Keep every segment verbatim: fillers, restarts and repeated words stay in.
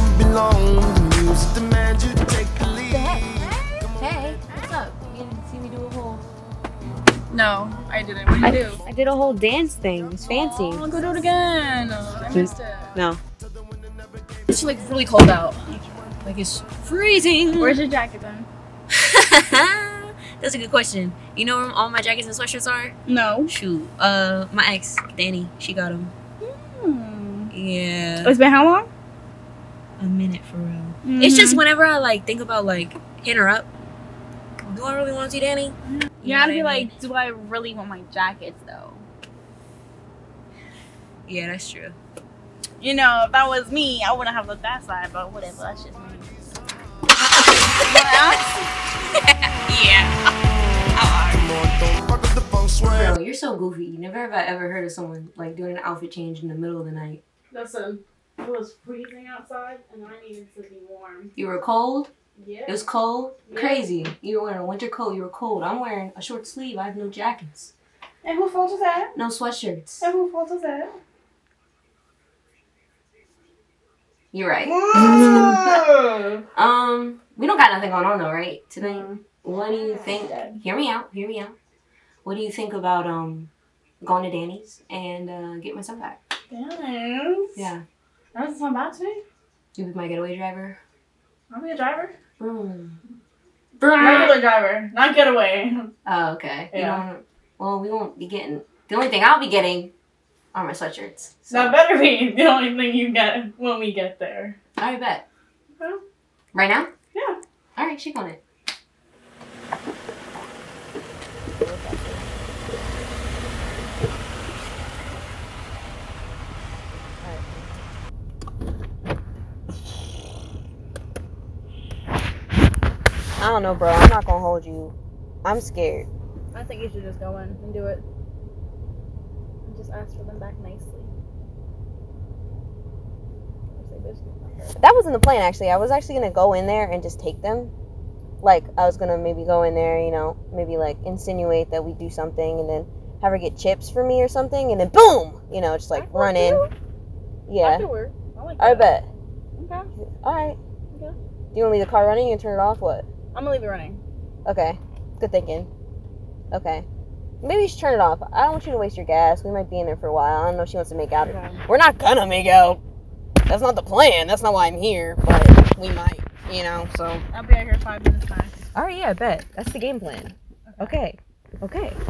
don't belong. The music demands you to take the lead. Hey, what's up? You didn't see me do a whole... No, I didn't. What did you I, do? I did a whole dance thing. It's fancy. Oh, go do it again. I missed it. No. It's like really cold out. Like it's freezing. Where's your jacket then? That's a good question. You know where all my jackets and sweatshirts are? No. Shoot. Uh, my ex, Danny, she got them. Hmm. Yeah. It's been how long? A minute for real. Mm-hmm. It's just whenever I like think about like hitting her up. Do I really want to see Danny? You gotta be like, do I really want my jackets though? Yeah, that's true. You know, if that was me, I wouldn't have looked that side, but whatever, that's just me. Yeah. Bro, you're so goofy. You never have I ever heard of someone like doing an outfit change in the middle of the night. Listen, it was freezing outside and I needed to be warm. You were cold? Yeah. It was cold? Yeah. Crazy. You were wearing a winter coat, you were cold. I'm wearing a short sleeve, I have no jackets. And who fault is that? No sweatshirts. And who fault is that? You're right. um, we don't got nothing going on though, right? Tonight. Mm. What do you think? Hear me out. Hear me out. What do you think about um going to Danny's and uh, get my son back? Danny's? Yeah. That doesn't sound bad to me. You be my getaway driver. I'll be a driver. Mm. Regular driver, not getaway. Oh, okay. Yeah. You know, well, we won't be getting. The only thing I'll be getting are my sweatshirts. So. That better be the only thing you get when we get there. I bet. Okay. Right now? Yeah. All right, shake on it. I don't know, bro. I'm not gonna hold you. I'm scared. I think you should just go in and do it. And just ask for them back nicely. That wasn't the plan, actually. I was actually gonna go in there and just take them. Like, I was gonna maybe go in there, you know, maybe like insinuate that we do something and then have her get chips for me or something and then boom! You know, just like run in. Yeah. That work. I like that. I bet. Okay. Alright. Okay. Do you wanna leave the car running and turn it off? What? I'm gonna leave it running. Okay. Good thinking. Okay. Maybe you should turn it off. I don't want you to waste your gas. We might be in there for a while. I don't know if she wants to make out. Okay. We're not gonna make out. That's not the plan. That's not why I'm here. But we might, you know, so. I'll be out here five minutes max. Alright, yeah, I bet. That's the game plan. Okay. Okay. Okay.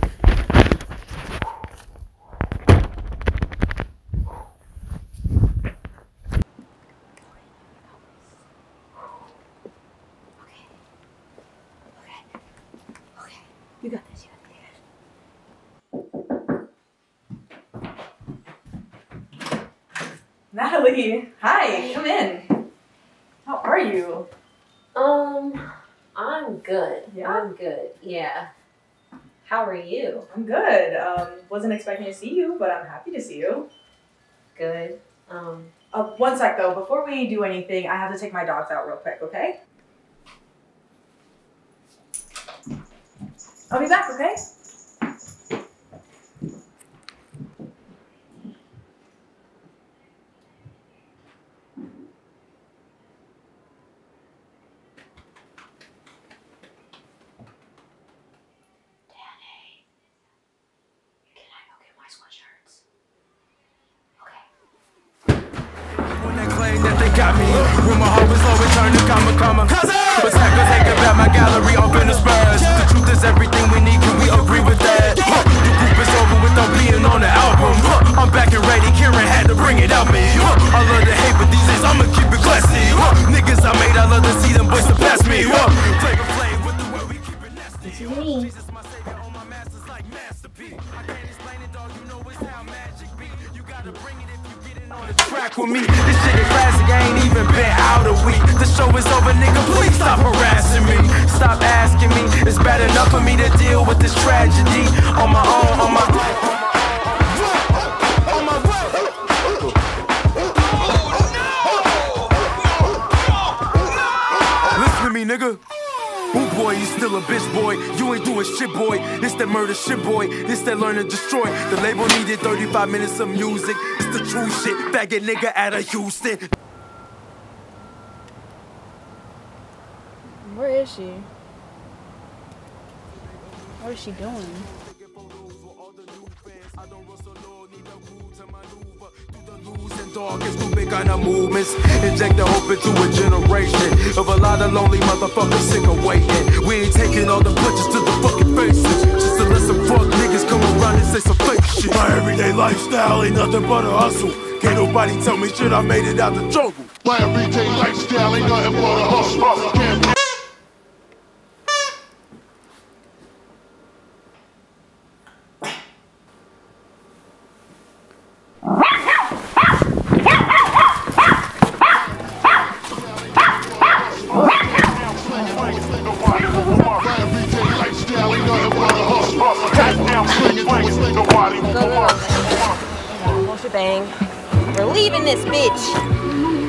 Okay. You got this. You got this. Natalie, hi, come in. How are you? Um, I'm good. Yeah? I'm good. Yeah. How are you? I'm good. Um, wasn't expecting to see you, but I'm happy to see you. Good. Um, Uh, one sec though, before we do anything, I have to take my dogs out real quick, okay? I'll be back, okay? That they got me when my heart was low, it turned to comma, comma. But hackers take about my gallery on Venice Spurs. The truth is everything we need, can we agree with that? Huh. The group is over without being on the album. Huh. I'm back and ready, Karen had to bring it out me. Huh. I love to hate, but these days I'ma keep it classy. Huh. Niggas I made, I love to see them boys surpass me. Huh. Play the play with the way we keep it nasty. This is me. Jesus, my savior, all my masters like masterpiece. I can't explain it, dog, you know it's how magic be. You gotta bring it if you get in on the track with me. This shit is classic, I ain't even been out a week. The show is over, nigga, please stop harassing me. Stop asking me, it's bad enough for me to deal with this tragedy. On my own, on my own, on my way. Listen to me, nigga. Ooh boy, you still a bitch boy. You ain't doing shit boy. This that murder shit boy. This that learn to destroy. The label needed thirty-five minutes of music. It's the true shit. Faggot nigga out of Houston. Where is she? What is she doing? Darkest too big kind of movements. Inject the hope into a generation of a lot of lonely motherfuckers sick of waiting. We ain't taking all the punches to the fucking faces. Just to let some fuck niggas come around and say some fake shit. My everyday lifestyle ain't nothing but a hustle. Can't nobody tell me shit, I made it out the jungle. My everyday lifestyle ain't nothing but a hustle. Can't Go, go, go. Whole shebang. We're leaving this bitch.